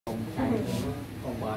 Còn bền.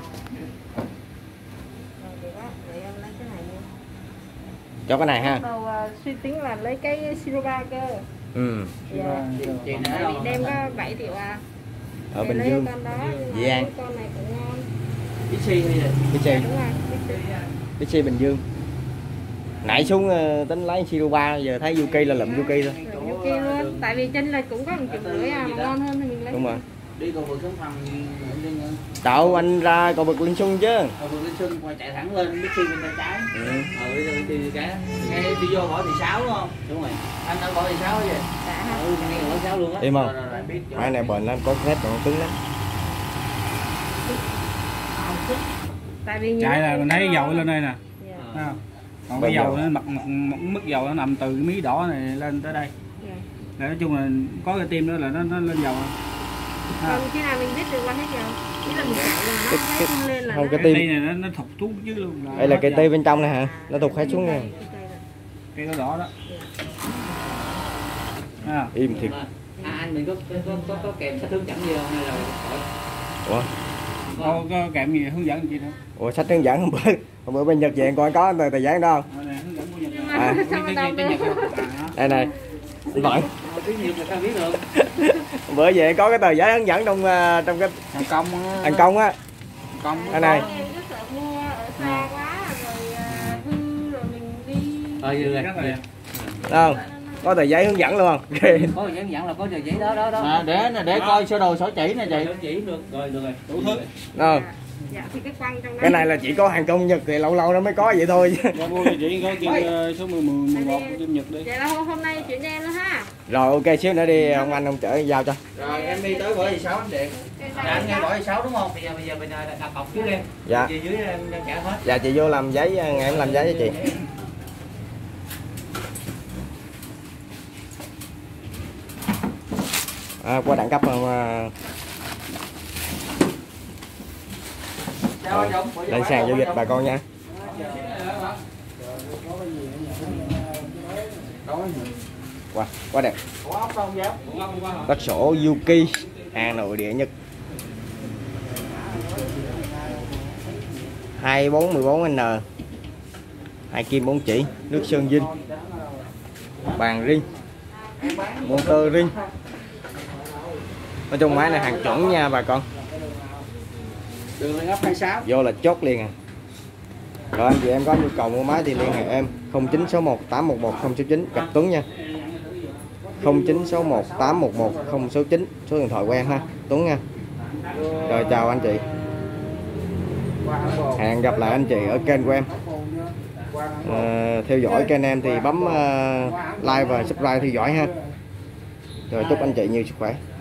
Cho cái này ha. Đầu suy tính là lấy cái Sirova cơ. Ừ. Dạ. Chị Tại vì đem có 7 triệu à. Ở Để Bình lấy Dương. con đó, nhưng mà Dị An. con này cũng ngon. Bixi hay gì? Bixi. Đúng rồi, Bixi. Bixi Bình Dương. Nãy xuống tính lấy Sirova, giờ thấy Yuki là lụm Yuki thôi. Yuki luôn, tại vì trên là cũng có 1,5 triệu à, mà ngon hơn thì mình lấy. Đúng rồi. Đi cầu vượt Xuân Thành Cậu anh ra cầu vượt Liên Xuân chứ. cầu vượt Liên Xuân qua chạy thẳng lên Bixi bên tay trái. Ừ. Đi cái ngay đi vô Võ Thị Sáu đúng không? Đúng rồi. Anh ở Võ Thị Sáu vậy? Dạ. Ngay Võ Thị Sáu luôn á. Im không? Máy này bền lắm, có thép còn cứng lắm. Tại vì chạy là mình thấy dầu lên đây nè. Dạ. Thấy không? Còn cái dầu nó mức dầu nó nằm từ cái mí đỏ này lên tới đây. Dạ. Là nói chung là có cái tim nữa là nó lên dầu. Còn khi nào mình biết được qua hết dầu? Chỉ là mình chạy mà nó không lên là Không, nó... cái Cái tim tim này nó thụt xuống chứ luôn. đây là cây tê bên trong này hả? Nó thụt hết xuống nha. Cây đó đỏ đó. À. Im thiệt. Anh mình có kèm sách hướng dẫn gì không hay là Ủa? Có kèm gì hướng dẫn gì nữa? Ủa sách hướng dẫn hôm bữa bên Nhật về coi có tờ giấy đó không? Hướng dẫn của Nhật. Nhưng À. mà sao mà đâu được? Đây này. Anh Vẫn. tiếng Nhật người ta biết được. Bữa về có cái tờ giấy hướng dẫn trong cái Hàng công hàng công á. công Đây này. Em cứ sợ mua ở xa quá rồi hư rồi mình đi. Rồi rất là đẹp. Không? Có tờ giấy hướng dẫn luôn không? có hướng dẫn là có tờ giấy đó đó. À, để coi sơ đồ sổ chỉ nè chị. Chỉ được rồi đủ thứ. Đâu? Dạ thì cái quăng trong đó. Cái này là chỉ có hàng công Nhật thì lâu lâu nó mới có vậy thôi. Dạ mua chị có kim số 11 kim Nhật đi. Vậy là hôm nay chuyển cho em luôn ha. Rồi ok xíu nữa đi ông anh ông chở giao cho. Rồi em đi tới Võ Thị Sáu anh điện. Anh nghe Võ Thị Sáu đúng không? Bây giờ mình đặt cọc trước đi. Dạ. Về dưới em trả hết. Dạ chị vô làm giấy, ngày em làm giấy cho chị. À, qua đẳng cấp không? Lên sàn giao dịch bà con nha. Wow, quá đẹp. Đất sổ Yuki, hàng nội địa Nhật. 2414N. 2 kim 4 chỉ, nước sơn dinh. Bàn ring. Motor ring. Nói chung máy này hàng chuẩn nha bà con. Đường lên ấp 26. Vô là chốt liền à. Rồi anh chị em có nhu cầu mua máy thì liên hệ em 0961 811 069 gặp Tuấn nha. 0961 811 069 số điện thoại quen ha Tuấn nha. Rồi chào anh chị. Hẹn gặp lại anh chị ở kênh của em. Theo dõi kênh em thì bấm like và subscribe theo dõi ha. Rồi chúc anh chị nhiều sức khỏe.